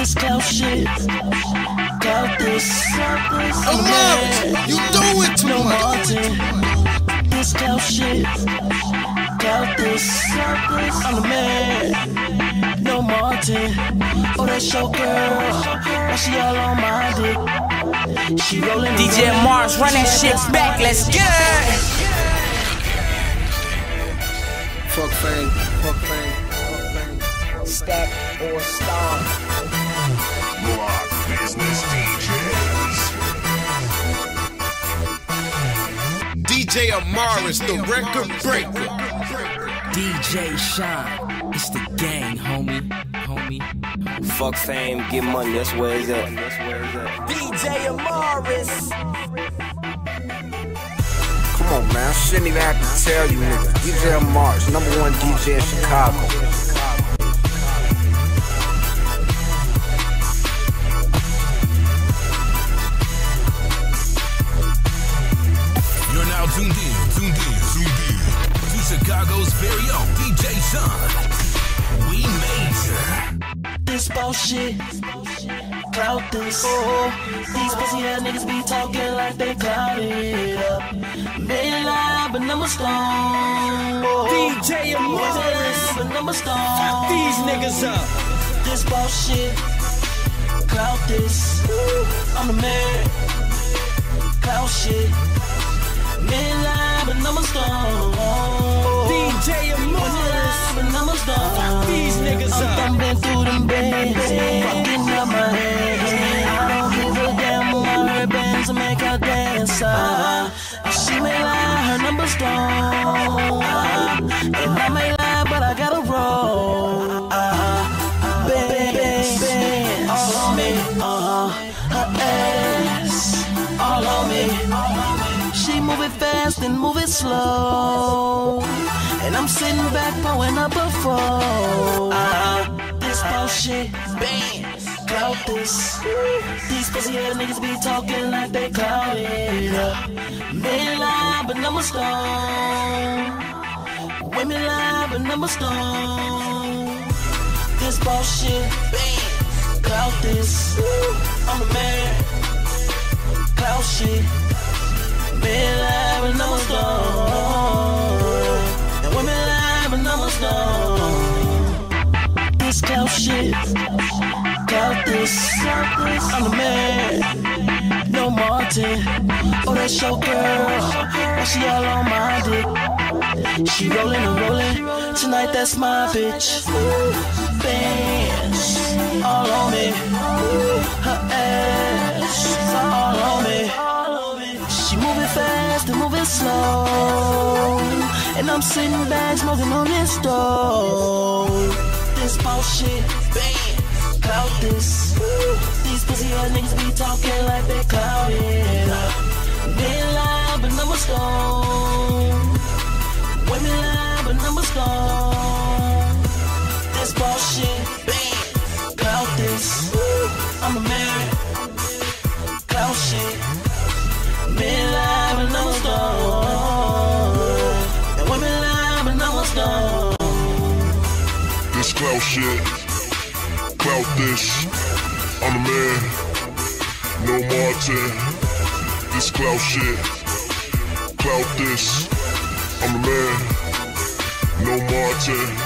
This clout shit, clout this. Oh, Marvis, you do it too much. This clout shit, clout this. I'm the man, no Martin. Oh, that's your girl. Why she all on my dick? She rolling. DJ Mars, run that shit back. Let's get it. Fuck fame, fuck fame, fuck fame. Stack or star. Block Business DJs. DJ Amaris, the record breaker. DJ Shine, it's the gang, homie. Fuck fame, get money, that's where it's at. DJ Amaris. Come on, man, I shouldn't even have to tell you niggas. DJ Amaris, #1 DJ in Chicago. You're now tuned in to Chicago's very own DJ Sean. We major. This bullshit, clout this. Oh, these pussy ass niggas be talking like they clouded up. Been live, but number stone. DJ Amaris, but number stone. fuck these niggas up. This bullshit, clout this. I'm the man, clout shit. Been live, but number stone. DJ Amaris, but number stone. fuck these niggas I'm up. thumping through them bands, fucking up my head. I don't give a damn about her bands to make her dance. She may lie, her number's gone. And I may lie, but I gotta roll. Bang, bang, bang, all on me. Her ass, all on me. She move it fast and move it slow. And I'm sitting back pouring up a four. This bullshit, bam, clout this. These pussy ass niggas be talking like they clouded up. Men lie, but number stone. Women lie, but number stone. This bullshit, bam, clout this. I'm the man, clout shit. Men lie, but number stone. And women lie, but number stone. This clout shit, clout this. I'm the man, no Martin. Oh, that's your girl. Why she all on my dick? She rolling and rolling. Tonight, that's my bitch. Bands all on me. Her ass all on me. She moving fast and moving slow. And I'm sitting back smoking on this stove. This bullshit, bam, clout this. These pussy ass niggas be talking like they clouded up. Men lie, but number stone. Women lie, but number stone. This bullshit, bam, clout this. I'm a man, clout shit. Men lie, but number stone. And women lie, but number stone. This clout shit, clout this. I'm the man, no Martin. This clout shit, clout this. I'm the man, no Martin.